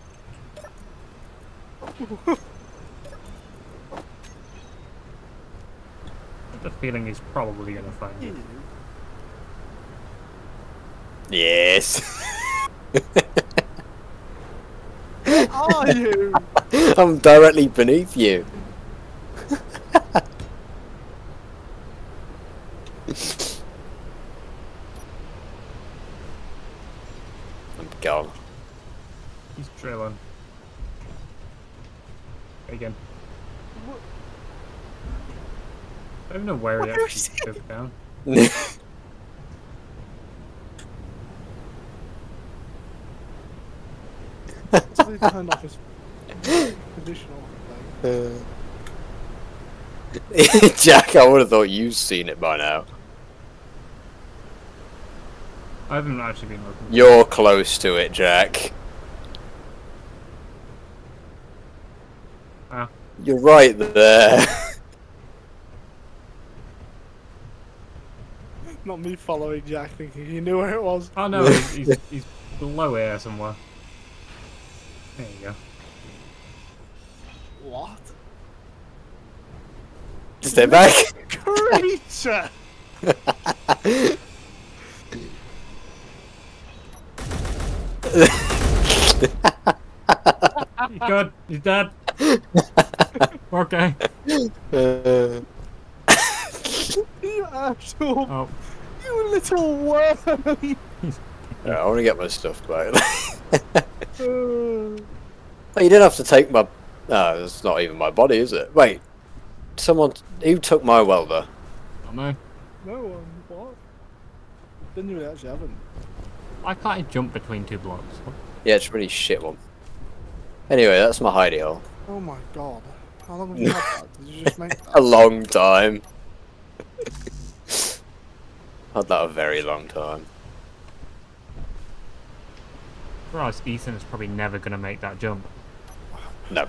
The feeling he's probably gonna find you. Yes. Where are you? I'm directly beneath you. I'm gone. He's drilling. Again. I don't know where he actually moved down. So he turned off his conditional thing. Jack, I would have thought you've seen it by now. I haven't actually been looking. You're close to it, Jack. Ah. You're right there. Not me following Jack thinking he knew where it was. Oh no, he's below here somewhere. There you go. What? Stay back. Creature! He's good. He's dead. Okay. You actual. Oh. You little worm! Yeah, I want to get my stuff back. Oh, you didn't have to take my... No, it's not even my body, is it? Wait. Someone... Who took my welder? Oh no. No one. What? Didn't you actually haven't? Why can't I jump between two blocks? Yeah, it's a really shit one. Anyway, that's my hidey hole. Oh my god. How long have you had that? Did you just make that? A long time. Had that a very long time. For us, Ethan is probably never going to make that jump. No.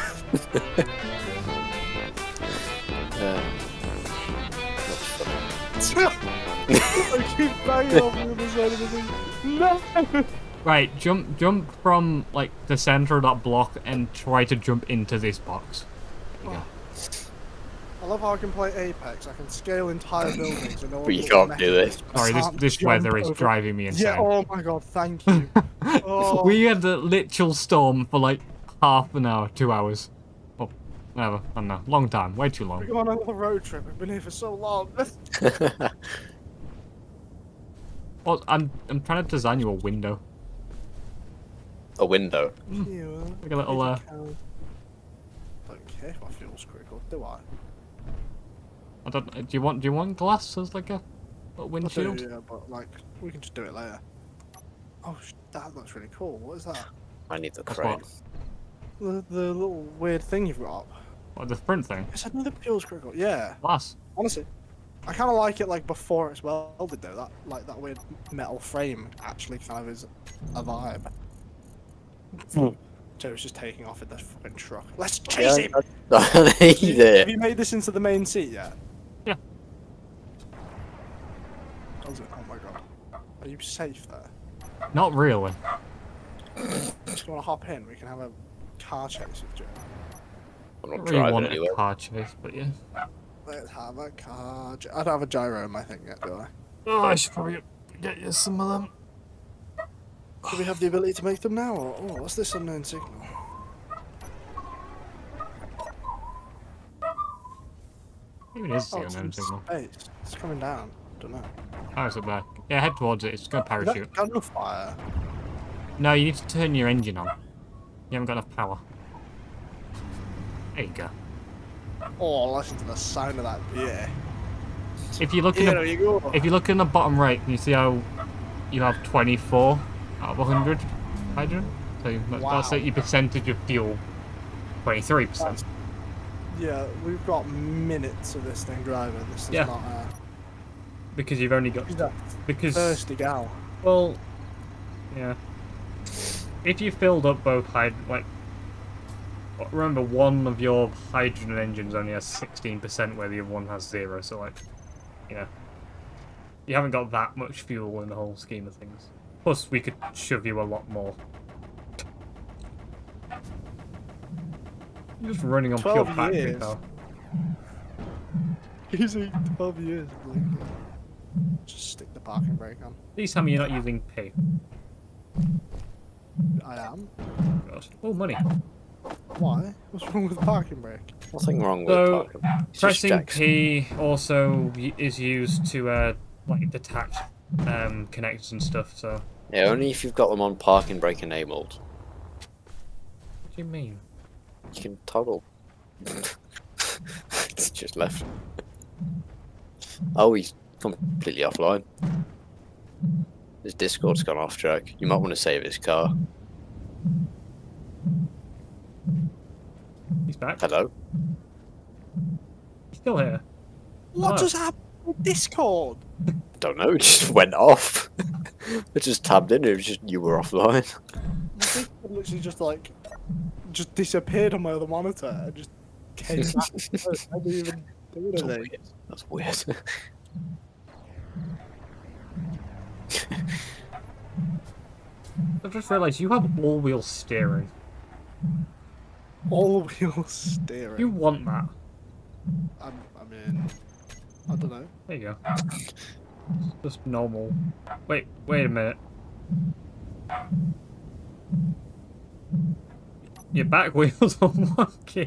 I keep banging on the other side of the thing. No! Right, jump from like the center of that block and try to jump into this box. There you go. I love how I can play Apex. I can scale entire buildings and no one But you will can't mess do with this. I Sorry, can't this jump weather is over- driving me insane. Yeah, oh my god, thank you. Oh. We had a literal storm for like half an hour, 2 hours. Oh, whatever, I don't know. Long time, way too We're long. going on a road trip. We've been here for so long. Well, I'm trying to design you a window. A window. Like a little Don't care if I feel critical, do I? I don't. Do you want glass as like a I windshield? do, yeah, but like we can just do it later. Oh, that looks really cool. What is that? I need the That's crane. what? The little weird thing you've got up. What, the front thing? It's another Fuels critical. Yeah. Glass. Honestly, I kind of like it like before it's welded though. That weird metal frame actually kind of is a vibe. Joe's just taking off in the fucking truck. Let's chase him! I need Have it. you made this into the main seat yet? Yeah. Does it? Oh my god. Are you safe there? Not really. Do you want to hop in? We can have a car chase with Joe. I'm I not don't really driving want anywhere. a car chase, but yeah. Let's have a car. I don't have a gyro in my thing yet, do I? Oh, I should probably get you some of them. Do we have the ability to make them now? Or oh, what's this unknown signal? Even is the Oh, it's unknown in signal. space. It's coming down. Don't know. Oh, it's up there. Yeah, head towards it. It's gonna parachute. Gunfire. No, you need to turn your engine on. You haven't got enough power. There you go. Oh, listen to the sound of that. Yeah. If you look in Here the you go. if you look in the bottom right, can you see how you have 24 out of 100 hydrogen? So that's like your percentage of fuel. 23%. Yeah, we've got minutes of this thing driving. This is Yeah. not. because you've only got... Who's that? Because... Thirsty gal. Well, yeah. If you filled up both remember, one of your hydrogen engines only has 16%, where the other one has 0. So, like, you know, you haven't got that much fuel in the whole scheme of things. Plus, we could shove you a lot more. You're just running on pure 12 factory years. power. Using 12 years. Just stick the parking brake on. Please tell me you're not using P. I am. God. Oh, money. Why? What's wrong with the parking brake? Nothing wrong with So, parking. It's just pressing jacks. P also is used to, like, detach connectors and stuff, so... Yeah, only if you've got them on parking brake enabled. What do you mean? You can toggle. It's just left. Oh, he's completely offline. His Discord's gone off track. You might want to save his car. He's back. Hello? He's still here. What Oh. just happened with Discord? Don't know, it just went off. It just tabbed in, it was just you were offline. Discord literally just disappeared on my other monitor and just came back. I didn't even do That's anything. weird. That's weird. I just realised you have all-wheel steering. All wheel steering. You want that. I mean, I don't know. There you go. Just normal. Wait a minute. Your back wheels are wonky.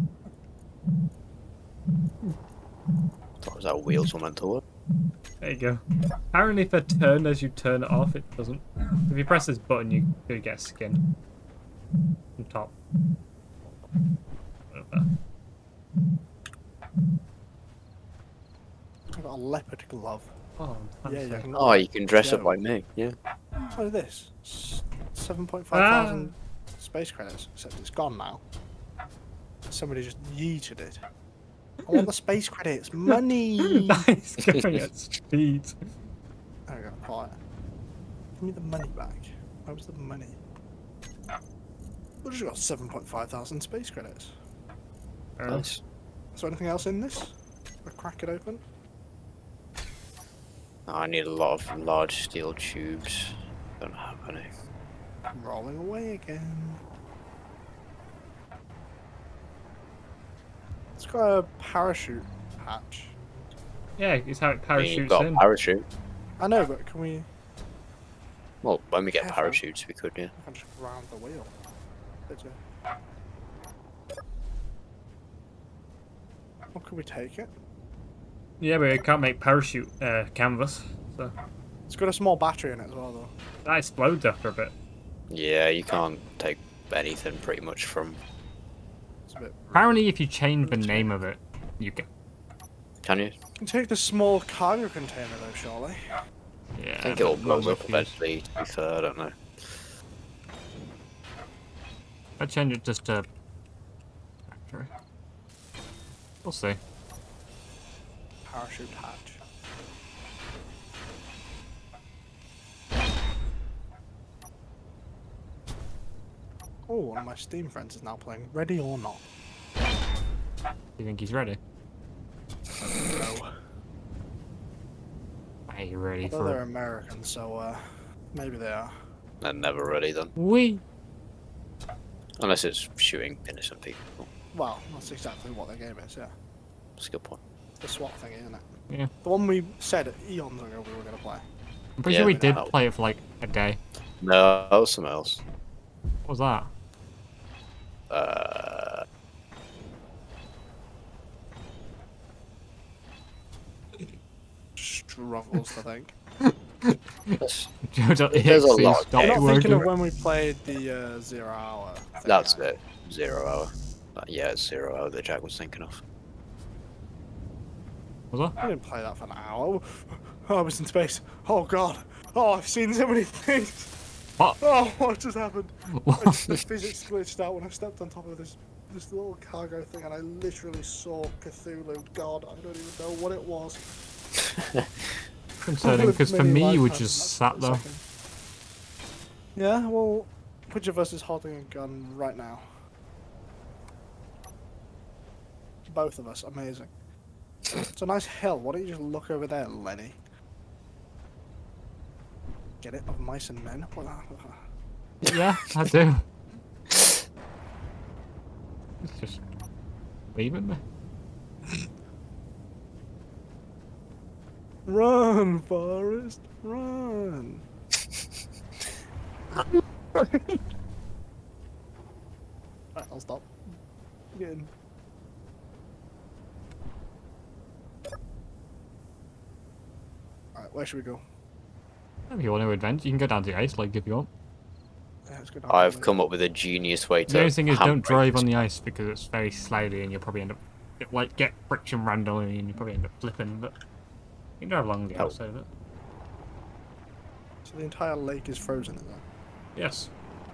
Thought was how wheels were meant to work. There you go. Apparently if I turn as you turn it off, it doesn't. If you press this button, you do get skin. On top. Whatever. I've got a leopard glove. Oh, Yeah, yeah. Oh, you can dress up Yeah. like me, yeah. What is this? 7.5 Ah. thousand space credits, except it's gone now. Somebody just yeeted it. I want the space credits. Money! Nice going at speed. There we go, quiet. Give me the money back. Where was the money? We just got 7.5 thousand space credits. Nice. Is there anything else in this? I crack it open. Oh, I need a lot of large steel tubes. Don't have any. Rolling away again. It's got a parachute hatch. Yeah, it's how it I mean, you've parachutes got a in. parachute. I know, but can we... Well, when we get Careful. parachutes, we could, yeah. I can just round the wheel. Or could we take it? Yeah, but it can't make parachute canvas, so It's got a small battery in it as well, though. that explodes after a bit. Yeah, you can't take anything pretty much from... It's a bit... Apparently, if you change the name of it, you can. Can you? You can take the small cargo container, though, surely. Yeah, I think it all but blows not up much use. eventually, to be fair, I don't know. I change it just to factory. We'll see. Parachute hatch. Oh, one of my Steam friends is now playing Ready or Not. Do you think he's ready? No. Are you ready Although for they're it? American, so maybe they are. They're never ready then. We. Unless it's shooting innocent people. Well, that's exactly what their game is, yeah. That's a good point. The SWAT thing, isn't it? Yeah. The one we said eons ago we were going to play. I'm pretty Yeah, sure we we did know. play it for like a day. No, that was something else. What was that? Struggles, I think. There's There's a lot. Stop I'm not working. thinking of when we played the 0 hour thing. That's it. 0 hour. Yeah, it's 0 hour that Jack was thinking of. Was that? I didn't play that for an hour. Oh, I was in space. Oh god. Oh, I've seen so many things. What? Oh, what just happened? What? The physics glitched out when I stepped on top of this little cargo thing, and I literally saw Cthulhu. God, I don't even know what it was. concerning, because for me you were just sat there. Yeah, well, which of us is holding a gun right now? Both of us, amazing. It's a nice hill. Why don't you just look over there, Lenny? Get it? Of mice and men? Yeah, I do. It's just leaving me. Run, Forrest, run! Right, I'll stop. Get in. Alright, where should we go? If you want to advance, you can go down to the ice, like if you want. Yeah, let's go down I've the come up with a genius way to. The only thing is, don't handbrake drive this. on the ice because it's very slidey and you'll probably end up get friction randomly and you probably end up flipping. But you can drive along the Oh. outside of it. So the entire lake is frozen in there. Yes.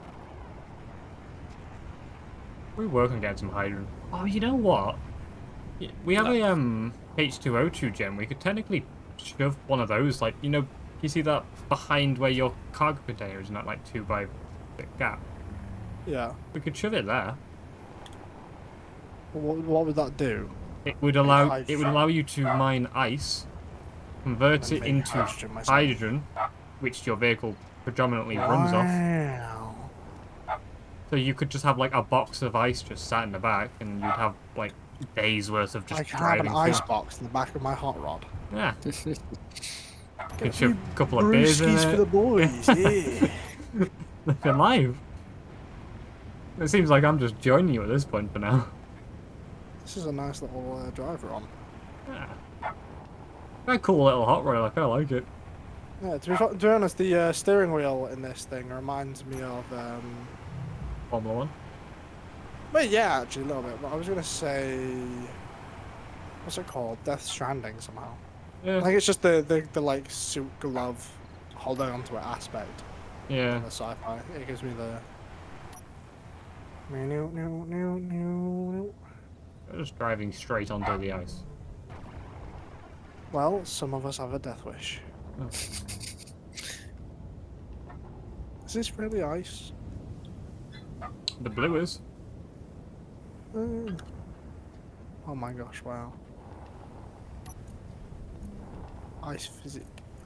We work on getting some hydrogen. Oh, you know what? We have a H2O2 gem. We could technically shove one of those, like, you know, you see that behind where your cargo container is in that like 2x gap? Yeah. We could shove it there. What would that do? It would allow you to mine ice, convert it make into hydrogen myself. hydrogen, which your vehicle predominantly runs off. Wow. So you could just have like a box of ice just sat in the back, and you'd have like days worth of just I can have an driving. ice through. box in the back of my hot rod. Yeah. Get Could shove a couple of brewskis beers in for it. the boys. Yeah. Living live. It seems like I'm just joining you at this point for now. This is a nice little drive we're on. Yeah. Quite cool little hot rod. I kind of like it. Yeah, to be honest, the steering wheel in this thing reminds me of. Formula One. Well, yeah, actually a little bit. But I was gonna say, what's it called? Death Stranding somehow. I Yeah. think it's just the like suit glove holding onto it aspect. Yeah. The sci-fi. It gives me the. Just driving straight onto the ice. Well, some of us have a death wish. Oh. Is this really ice? The blue is. Oh my gosh! Wow. Ice physics.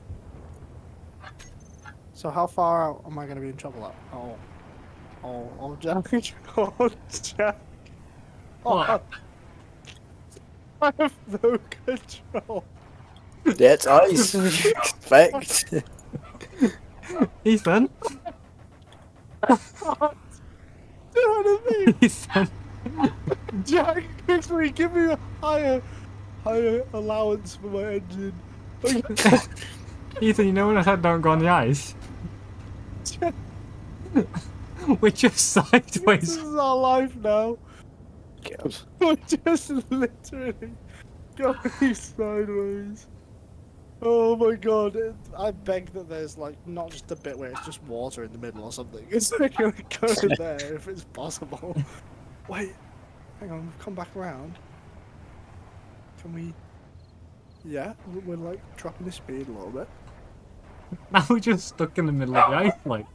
So how far out am I going to be in trouble at? Oh, Jack. Oh, Jack. What? I have no control. That's ice. What do you expect? Ethan. Do you know what I mean? Ethan. Jack, quickly give me a higher allowance for my engine. Ethan, you know when I said don't go on the ice? Jack, We're just this sideways. is our life now. God. We're just literally going sideways. Oh my god, I beg that there's like not just a bit where it's just water in the middle or something. It's like gonna go in there if it's possible. Wait, hang on, we've come back around. Can we? Yeah, we're like dropping the speed a little bit. Now we're just stuck in the middle of the ice, like.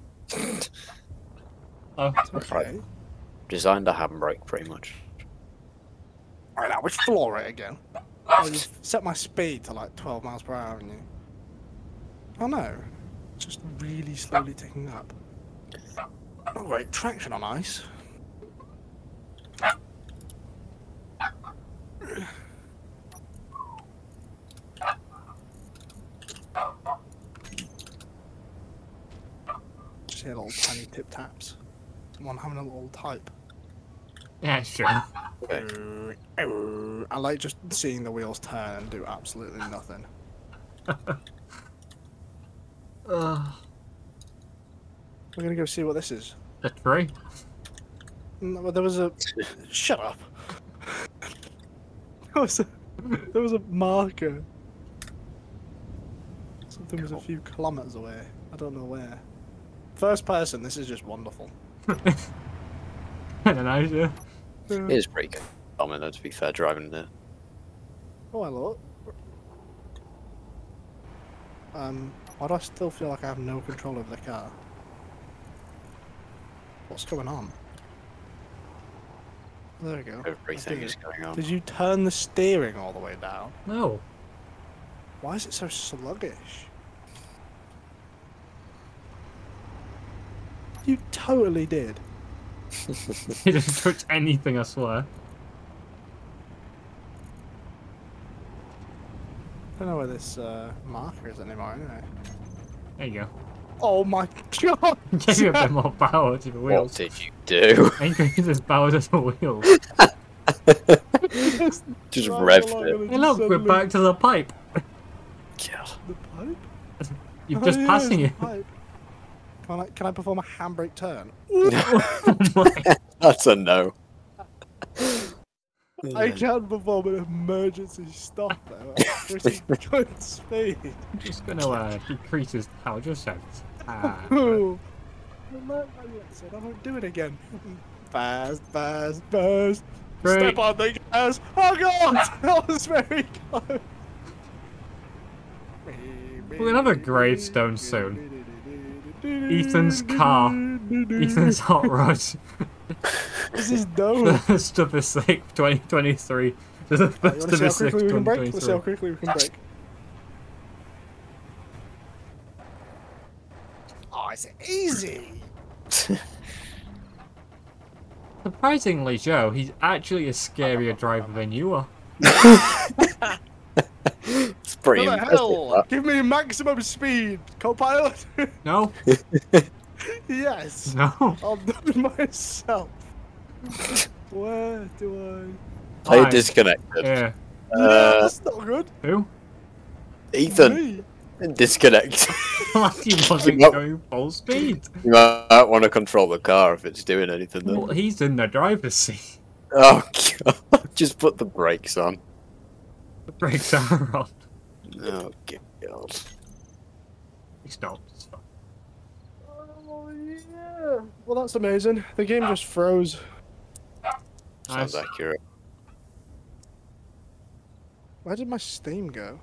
Oh, Okay. Designed a handbrake, pretty much. Alright, now we floor it again. Oh, you've set my speed to like 12 miles per hour, haven't you? Oh no, it's just really slowly ticking up. Oh wait, traction on ice. Just hear little tiny tip taps. Someone having a little type. yeah, sure. Okay. I like just seeing the wheels turn and do absolutely nothing. We're gonna go see what this is. The tree. No, there was a. Shut up. There was a marker. Something was a few kilometers away. I don't know where. First person, this is just wonderful. I don't know, yeah. It is pretty good. Common though, to be fair, driving there. Oh, hello. Why do I still feel like I have no control over the car? What's going on? There we go. Everything is going on. Did you turn the steering all the way down? No. Why is it so sluggish? You totally did. He didn't touch anything, I swear. I don't know where this marker is anymore, anyway. There you go. Oh my god! Gave you a bit more power to the wheels. What did you do? Increase his power to the wheels. Just revved it. Hey look, we're back to the pipe. God. The pipe? You're Oh, just yeah, passing it's it. the pipe. Can I perform a handbrake turn? That's a no. I can perform an emergency stop though at pretty good speed. I'm just gonna decrease his power just so. Ooh. I won't do it again. Fast. Great. Step on the gas. Oh god! That was very close. We're gonna have a gravestone soon. Ethan's car. Ethan's hot rod. This is dope. First of the 6th, 2023. To the first of the 6th, Let's see how 2023. quickly we can break. Oh, it's easy. Surprisingly, Joe, he's actually a scarier driver than you are. It's pretty What the impressive. hell? That. Give me maximum speed, co-pilot. No? Yes. No? I'll do it myself. Where do Play Fine. disconnected. Yeah. I? That's not good. Who? Ethan, Me. disconnect. Like he wasn't Nope. going full speed. You might want to control the car if it's doing anything then. Well, he's in the driver's seat. Oh god. Just put the brakes on. The brakes are on. Oh god. He stopped. It's fine. Oh yeah. Well, that's amazing. The game just froze. Sounds Nice. accurate. Where did my Steam go?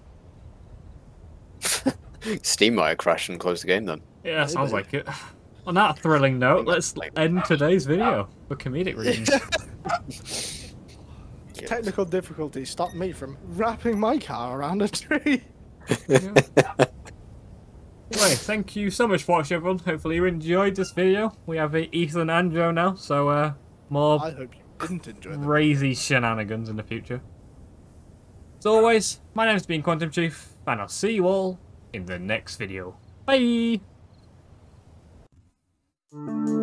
Steam might have crashed and closed the game then. Yeah, sounds Maybe. like it. On that thrilling note, let's end today's video for comedic reasons. Technical difficulties stopped me from wrapping my car around a tree. Yeah. Anyway, thank you so much for watching, everyone. Hopefully you enjoyed this video. We have Ethan and Joe now, so more I hope you didn't enjoy them. crazy shenanigans in the future. As always, my name's been Quantum Chief, and I'll see you all in the next video. Bye!